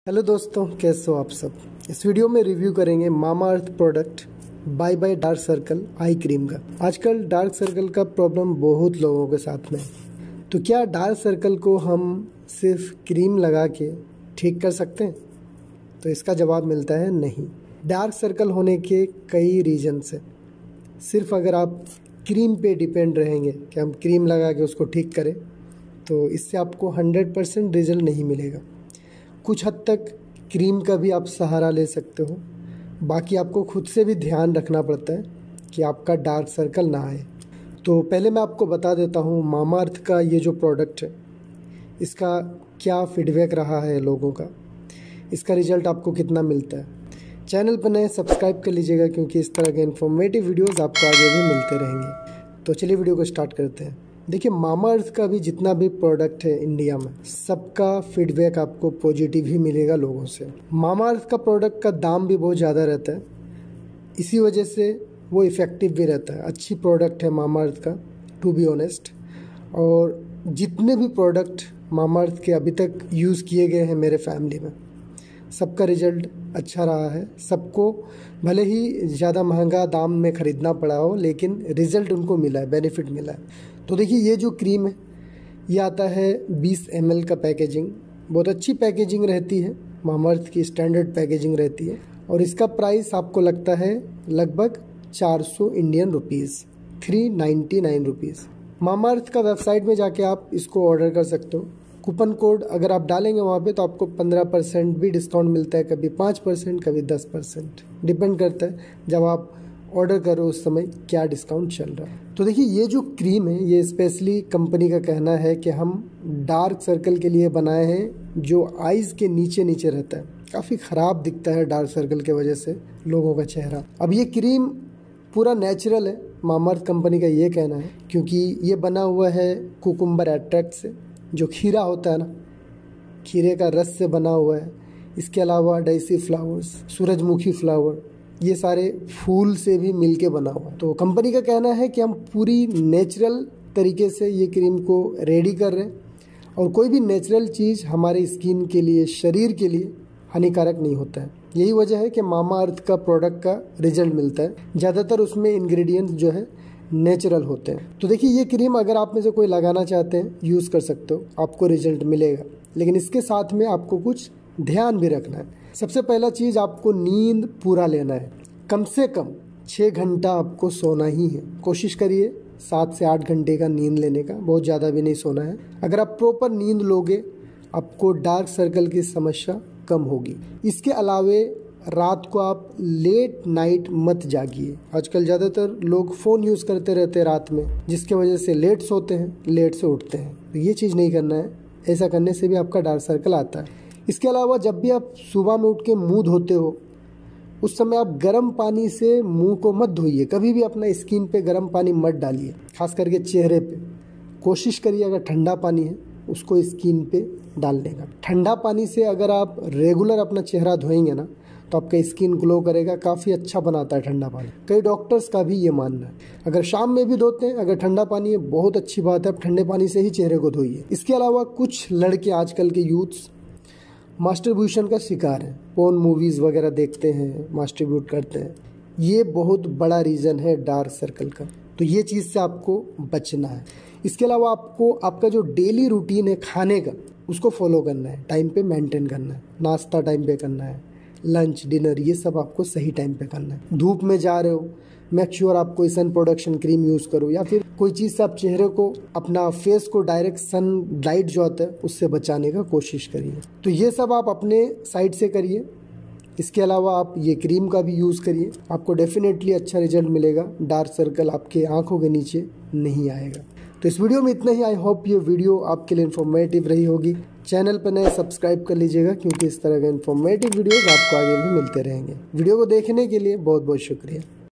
Hello दोस्तों, कैसे हो आप सब। इस वीडियो में रिव्यू करेंगे Mamaearth product bye bye dark circle eye cream का। आजकल डार्क सर्कल का प्रॉब्लम बहुत लोगों के साथ में है, तो क्या डार्क सर्कल को हम सिर्फ क्रीम लगा के ठीक कर सकते हैं? तो इसका जवाब मिलता है नहीं। डार्क सर्कल होने के कई रीजन्स हैं। सिर्फ अगर आप क्रीम पे डिपेंड रहेंगे कि हम क्रीम लगा के उसको ठीक करें, तो इससे आपको 100% रिजल्ट नहीं मिलेगा। कुछ हद तक क्रीम का भी आप सहारा ले सकते हो, बाकी आपको खुद से भी ध्यान रखना पड़ता है कि आपका डार्क सर्कल ना आए। तो पहले मैं आपको बता देता हूँ मामाअर्थ का ये जो प्रोडक्ट है इसका क्या फीडबैक रहा है लोगों का, इसका रिज़ल्ट आपको कितना मिलता है। चैनल पर नए सब्सक्राइब कर लीजिएगा, क्योंकि इस तरह के इन्फॉर्मेटिव वीडियोस आपको आगे भी मिलते रहेंगे। तो चलिए वीडियो को स्टार्ट करते हैं। देखिए, मामाअर्थ का भी जितना भी प्रोडक्ट है इंडिया में, सबका फीडबैक आपको पॉजिटिव ही मिलेगा लोगों से। मामाअर्थ का प्रोडक्ट का दाम भी बहुत ज़्यादा रहता है, इसी वजह से वो इफ़ेक्टिव भी रहता है। अच्छी प्रोडक्ट है मामाअर्थ का, टू बी ऑनेस्ट। और जितने भी प्रोडक्ट मामाअर्थ के अभी तक यूज़ किए गए हैं मेरे फैमिली में, सबका रिजल्ट अच्छा रहा है। सबको भले ही ज़्यादा महंगा दाम में ख़रीदना पड़ा हो, लेकिन रिज़ल्ट उनको मिला है, बेनिफिट मिला है। तो देखिए, ये जो क्रीम है ये आता है 20 ml का पैकेजिंग। बहुत अच्छी पैकेजिंग रहती है, मामाअर्थ की स्टैंडर्ड पैकेजिंग रहती है। और इसका प्राइस आपको लगता है लगभग 400 इंडियन रुपीज़, 399 रुपीज़। मामाअर्थ का वेबसाइट में जाके आप इसको ऑर्डर कर सकते हो। कूपन कोड अगर आप डालेंगे वहाँ पे तो आपको 15% भी डिस्काउंट मिलता है, कभी 5%, कभी 10%, डिपेंड करता है जब आप ऑर्डर करो उस समय क्या डिस्काउंट चल रहा है। तो देखिए, ये जो क्रीम है ये स्पेशली कंपनी का कहना है कि हम डार्क सर्कल के लिए बनाए हैं, जो आईज़ के नीचे नीचे रहता है। काफ़ी ख़राब दिखता है डार्क सर्कल के वजह से लोगों का चेहरा। अब ये क्रीम पूरा नेचुरल है, मामाअर्थ कंपनी का ये कहना है, क्योंकि ये बना हुआ है कुकुम्बर एक्सट्रैक्ट से, जो खीरा होता है ना, खीरे का रस से बना हुआ है। इसके अलावा डेसी फ्लावर्स, सूरजमुखी फ्लावर, ये सारे फूल से भी मिलके बना हुआ है। तो कंपनी का कहना है कि हम पूरी नेचुरल तरीके से ये क्रीम को रेडी कर रहे हैं, और कोई भी नेचुरल चीज़ हमारे स्किन के लिए, शरीर के लिए हानिकारक नहीं होता है। यही वजह है कि मामाअर्थ का प्रोडक्ट का रिजल्ट मिलता है। ज़्यादातर उसमें इंग्रेडिएंट्स जो है नेचुरल होते हैं। तो देखिए, ये क्रीम अगर आप में से कोई लगाना चाहते हैं, यूज़ कर सकते हो, आपको रिजल्ट मिलेगा। लेकिन इसके साथ में आपको कुछ ध्यान भी रखना है। सबसे पहला चीज़, आपको नींद पूरा लेना है। कम से कम 6 घंटा आपको सोना ही है। कोशिश करिए 7 से 8 घंटे का नींद लेने का, बहुत ज़्यादा भी नहीं सोना है। अगर आप प्रॉपर नींद लोगे, आपको डार्क सर्कल की समस्या कम होगी। इसके अलावे रात को आप लेट नाइट मत जागिए। आजकल ज़्यादातर लोग फ़ोन यूज़ करते रहते हैं रात में, जिसके वजह से लेट सोते हैं, लेट से उठते हैं। तो ये चीज़ नहीं करना है, ऐसा करने से भी आपका डार्क सर्कल आता है। इसके अलावा जब भी आप सुबह में उठ के मुँह धोते हो, उस समय आप गर्म पानी से मुंह को मत धोइए। कभी भी अपना स्किन पे गर्म पानी मत डालिए, खास करके चेहरे पे। कोशिश करिए अगर ठंडा पानी है उसको स्किन पे डालने का। ठंडा पानी से अगर आप रेगुलर अपना चेहरा धोएंगे ना, तो आपका स्किन ग्लो करेगा, काफ़ी अच्छा बनाता है ठंडा पानी। कई डॉक्टर्स का भी ये मानना है। अगर शाम में भी धोते हैं, अगर ठंडा पानी है, बहुत अच्छी बात है, आप ठंडे पानी से ही चेहरे को धोइए। इसके अलावा कुछ लड़के, आजकल के यूथ्स, मास्टरब्यूशन का शिकार है। पोर्न मूवीज़ वगैरह देखते हैं, मास्टरब्यूट करते हैं। ये बहुत बड़ा रीज़न है डार्क सर्कल का, तो ये चीज़ से आपको बचना है। इसके अलावा आपको आपका जो डेली रूटीन है खाने का, उसको फॉलो करना है, टाइम पे मेंटेन करना है। नाश्ता टाइम पे करना है, लंच, डिनर, ये सब आपको सही टाइम पे करना है। धूप में जा रहे हो, मेक श्योर आप कोई सन प्रोडक्शन क्रीम यूज़ करो, या फिर कोई चीज़ से आप चेहरे को, अपना फेस को डायरेक्ट सन लाइट जो आता है उससे बचाने का कोशिश करिए। तो ये सब आप अपने साइड से करिए। इसके अलावा आप ये क्रीम का भी यूज़ करिए, आपको डेफिनेटली अच्छा रिजल्ट मिलेगा। डार्क सर्कल आपके आंखों के नीचे नहीं आएगा। तो इस वीडियो में इतना ही। आई होप ये वीडियो आपके लिए इन्फॉर्मेटिव रही होगी। चैनल पर नए सब्सक्राइब कर लीजिएगा, क्योंकि इस तरह के इन्फॉर्मेटिव वीडियोस आपको आगे भी मिलते रहेंगे। वीडियो को देखने के लिए बहुत बहुत शुक्रिया।